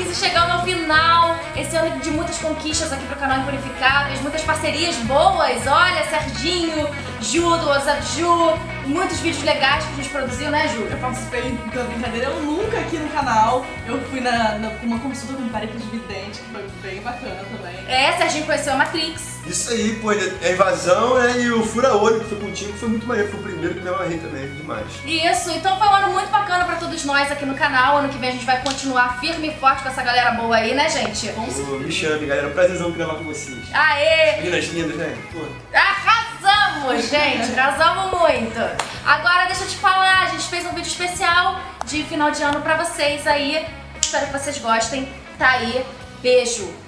15 chegando ao final. Esse ano de muitas conquistas aqui pro canal Impurificáveis, muitas parcerias boas. Olha, Serginho, Ju, do WhatsApp Ju, muitos vídeos legais que a gente produziu, né, Ju? Eu participei da brincadeira, eu nunca aqui no canal. Eu fui com uma consulta com parede de vidente, que foi bem bacana também. É, Serginho conheceu a Matrix. Isso aí, pô, a invasão, né, e o fura-olho que foi contigo foi muito maneiro, foi o primeiro que me amarrei também, demais. Isso, então foi um ano muito bacana pra todos nós aqui no canal. Ano que vem a gente vai continuar firme e forte com essa galera boa aí, né, gente? Me chame, galera, prazerzão gravar com vocês. Aê! Meninas lindas, né? Pô. Arrasamos, gente, arrasamos muito. Agora deixa eu te falar, a gente fez um vídeo especial de final de ano pra vocês aí. Espero que vocês gostem. Tá aí, beijo!